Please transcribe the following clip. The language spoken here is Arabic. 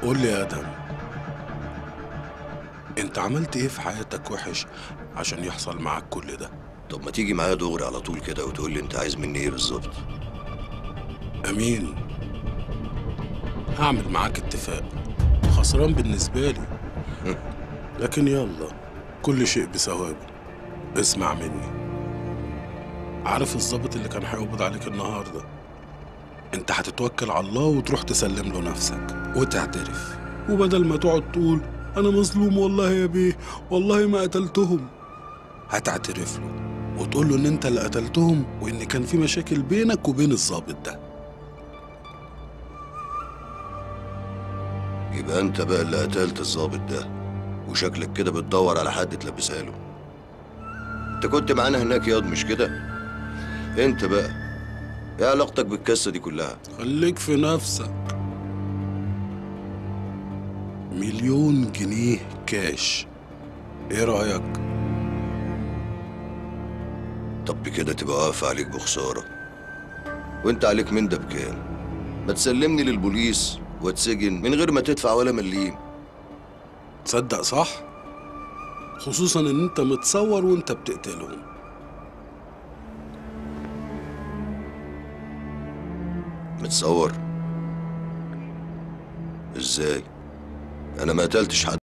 قول لي يا ادهم، انت عملت ايه في حياتك وحش عشان يحصل معاك كل ده؟ طب ما تيجي معايا دغري على طول كده وتقول لي انت عايز مني ايه بالظبط؟ امين، هعمل معاك اتفاق خسران بالنسبة لي، لكن يلا، كل شيء بثوابه. اسمع مني، عارف الضابط اللي كان هيقبض عليك النهارده؟ انت هتتوكل على الله وتروح تسلم له نفسك وتعترف، وبدل ما تقعد تقول انا مظلوم والله يا بيه، والله ما قتلتهم، هتعترف له وتقول له ان انت اللي قتلتهم وان كان في مشاكل بينك وبين الضابط ده. يبقى انت بقى اللي قتلت الظابط ده، وشكلك كده بتدور على حد تلبسها له. انت كنت معانا هناك ياض مش كده؟ انت بقى ايه علاقتك بالقصه دي كلها؟ خليك في نفسك. 1,000,000 جنيه كاش، ايه رأيك؟ طب بكده تبقى واقف عليك بخساره. وانت عليك من ده بكام؟ ما تسلمني للبوليس واتسجن من غير ما تدفع ولا مليم. تصدق صح؟ خصوصا ان انت متصور وانت بتقتلهم. متصور؟ ازاي؟ انا ما قتلتش حد.